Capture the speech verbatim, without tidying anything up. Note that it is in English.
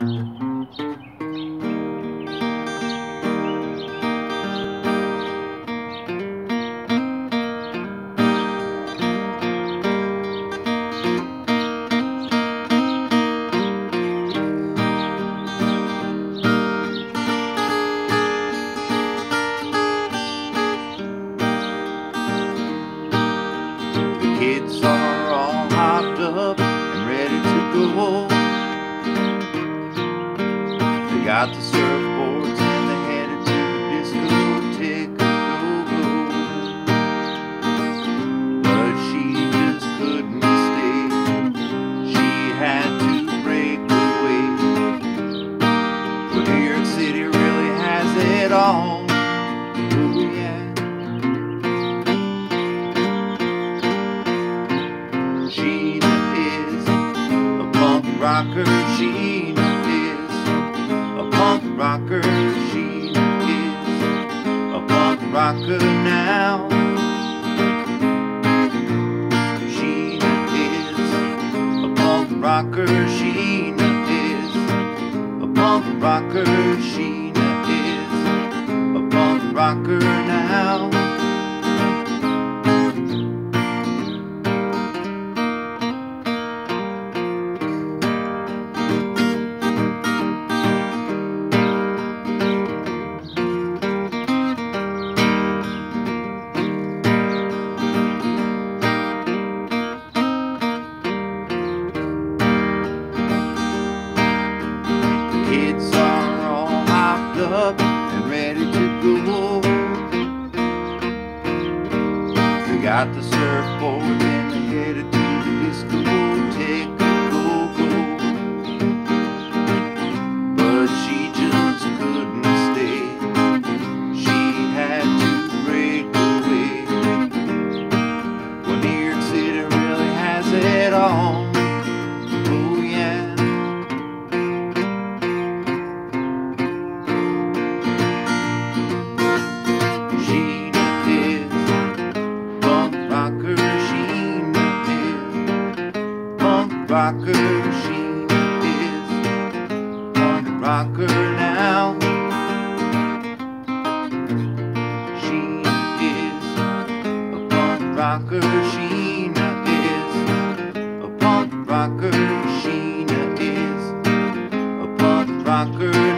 Kids are all hopped up and ready to go. They got the surfboards and they headed to the discotheque go-go. But she just couldn't stay. She had to break away. Well, New York City really has it all. Oh yeah. Rocker, Sheena is a punk rocker. Sheena is a punk rocker now. Sheena is a punk rocker. Sheena is a punk rocker. Sheena is a punk rocker now. Kids are all hopped up and ready to go. They got the surfboard and they headed to the discotheque go-go. But she just couldn't stay. She had to break away. Well, New York City really has it all. Oh yeah. Rocker, Sheena is punk rocker now. Sheena is a punk rocker. Sheena is a punk rocker. Sheena is a punk rocker.